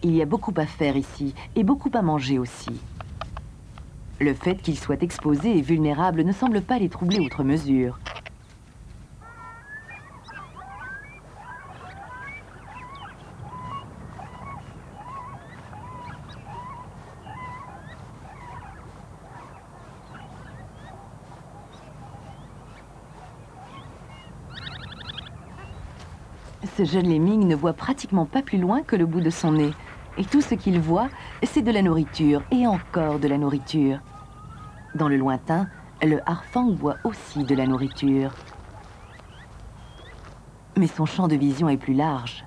Il y a beaucoup à faire ici, et beaucoup à manger aussi. Le fait qu'ils soient exposés et vulnérables ne semble pas les troubler outre mesure. Ce jeune lemming ne voit pratiquement pas plus loin que le bout de son nez. Et tout ce qu'il voit, c'est de la nourriture, et encore de la nourriture. Dans le lointain, le harfang voit aussi de la nourriture. Mais son champ de vision est plus large.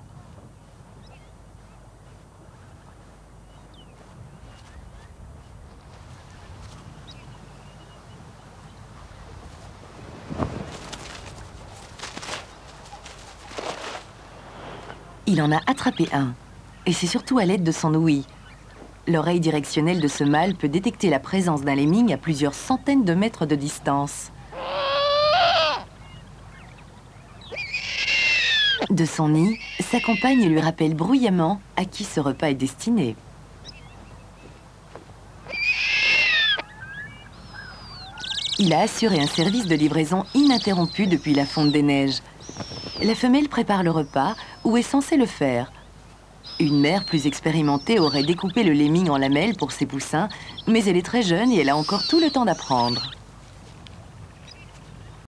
Il en a attrapé un, et c'est surtout à l'aide de son ouïe. L'oreille directionnelle de ce mâle peut détecter la présence d'un lemming à plusieurs centaines de mètres de distance. De son nid, sa compagne lui rappelle bruyamment à qui ce repas est destiné. Il a assuré un service de livraison ininterrompu depuis la fonte des neiges. La femelle prépare le repas ou est censée le faire. Une mère plus expérimentée aurait découpé le lemming en lamelles pour ses poussins, mais elle est très jeune et elle a encore tout le temps d'apprendre.